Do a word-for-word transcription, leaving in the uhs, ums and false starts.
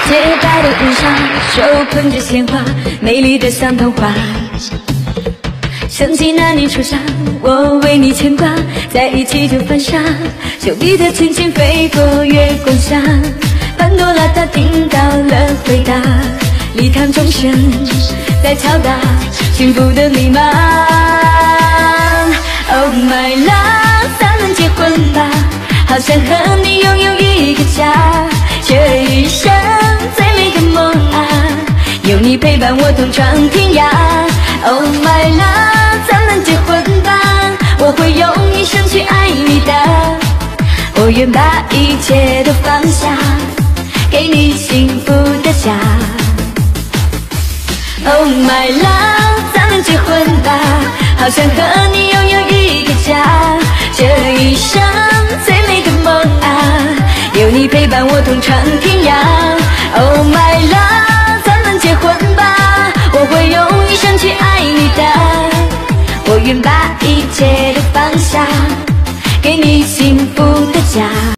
洁白的衣裳，手捧着鲜花，美丽的像童话。想起那年初夏，我为你牵挂，在一起就犯傻，手臂的轻轻飞过月光下。潘多拉她听到了回答，礼堂钟声在敲打幸福的密码。Oh my love， 咱们结婚吧，好想和你拥有一个家，这一生最美的梦啊，有你陪伴我同闯天涯。Oh my love， 咱们结婚吧，我会用一生去爱你的，我愿把一切都放下，给你幸福的家。Oh my love， 咱们结婚吧，好想和你拥有一个家，这一生最美的梦啊，有你陪伴我同闯天涯。Oh my love， 咱们结婚吧，我会用一生去爱你的，我愿把一切都放下，给你幸福